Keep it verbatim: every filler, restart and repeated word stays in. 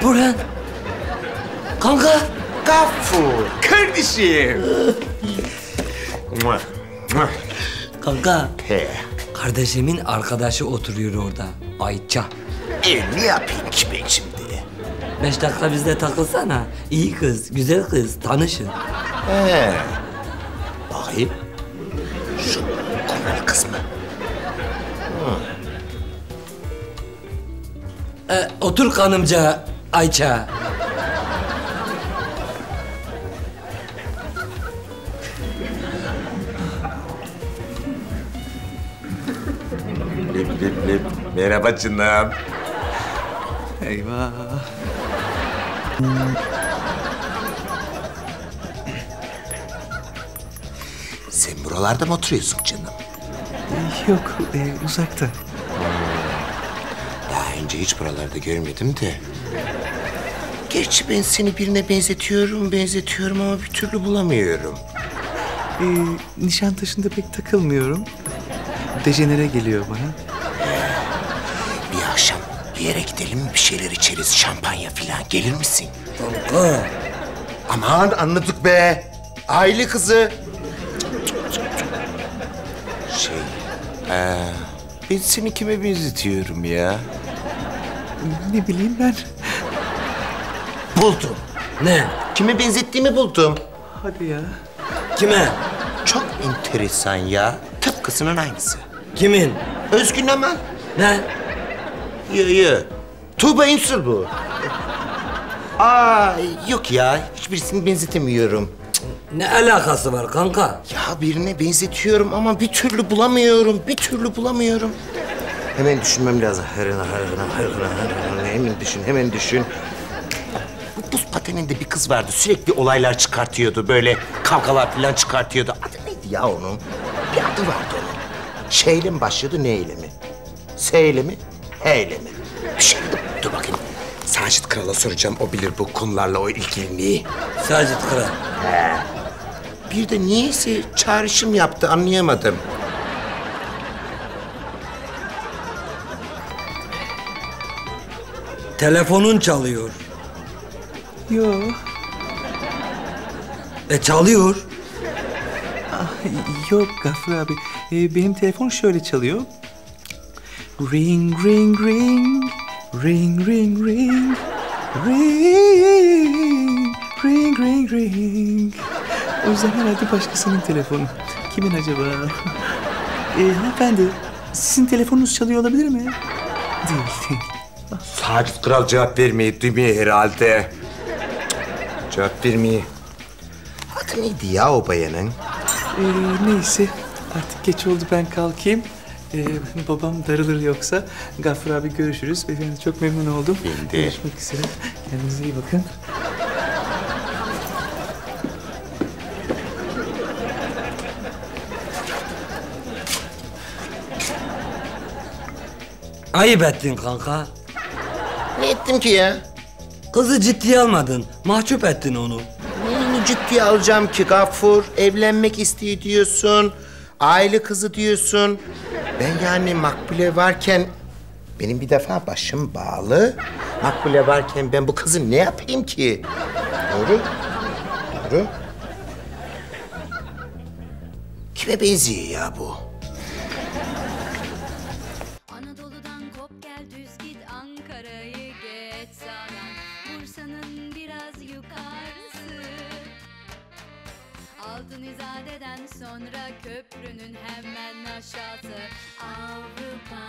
Burhan. Kanka. Gaffur, kardeşim. Kanka. He. Kardeşimin arkadaşı oturuyor orada. Ayça. E ne yapayım ki ben şimdi? Beş dakika bizde takılsana. İyi kız, güzel kız. Tanışın. He. Bakayım. Şu kumral kız mı? Ee, otur kanımca Ayça. Lip lip lip. Merhaba canım. Eyvah. Sen buralarda mı oturuyorsun canım? Ee, Yok, e, uzakta. Daha önce hiç buralarda görmedim de. Gerçi ben seni birine benzetiyorum, benzetiyorum ama bir türlü bulamıyorum. Ee, Nişantaşı'nda pek takılmıyorum. Dejenere geliyor bana. Bir akşam bir yere gidelim, bir şeyler içeriz, şampanya falan. Gelir misin? Kanka. Aman anladık be. Aile kızı. Şey, ee, ben seni kime benzetiyorum ya? Ne bileyim ben. Buldum. Ne? Kime benzettiğimi buldum. Hadi ya. Kime? Çok enteresan ya. Tıpkısının aynısı. Kimin? Özgün ama. Ne? Yo yo. Tuğba Ünsür bu. Aa yok ya. Hiçbirisini benzetemiyorum. Ne alakası var kanka? Ya birine benzetiyorum ama bir türlü bulamıyorum. Bir türlü bulamıyorum. Hemen düşünmem lazım. Hemen düşün, hemen düşün. Bu buz pateninde bir kız vardı. Sürekli olaylar çıkartıyordu. Böyle kavgalar falan çıkartıyordu. Adı neydi ya onun? Bir adı vardı onun. Şeyle mi başlıyordu, neyle mi? S'yle mi, H'yle mi? Bir şey. Dur bakayım. Sacit Kral'a soracağım. O bilir bu konularla o ilgililiği. Sacit Kral. Bir de niyeyse çağrışım yaptı, anlayamadım. Telefonun çalıyor. Yo. E çalıyor. Ah, yok Gaffur abi. Ee, benim telefon şöyle çalıyor. Ring, ring, ring. Ring, ring, ring. Ring, ring, ring, ring. O yüzden herhalde başkasının telefonu. Kimin acaba? Ee, hanımefendi, sizin telefonunuz çalıyor olabilir mi? Değil, değil. Sacit Kral cevap vermeyi duymuyor herhalde. Cevap vermeyi. Adı neydi ya o bayanın? Ee, neyse, artık geç oldu, ben kalkayım. Ee, babam darılır yoksa. Gaffur abi görüşürüz. Efendim çok memnun oldum. Ben de. Görüşmek üzere. Kendinize iyi bakın. Ayıp ettin kanka. Ne ettim ki ya? Kızı ciddiye almadın. Mahcup ettin onu. Neyini ciddiye alacağım ki Gaffur? Evlenmek istiyor diyorsun. Aile kızı diyorsun. Ben yani Makbule varken... Benim bir defa başım bağlı. Makbule varken ben bu kızı ne yapayım ki? Doğru. Doğru. Kime benziyor ya bu? Anadolu'dan kop gel düz git Ankara'yı geç sağdan Bursa'nın biraz yukarısı Altın İzade'den sonra köprünün hemen aşağısı Avrupa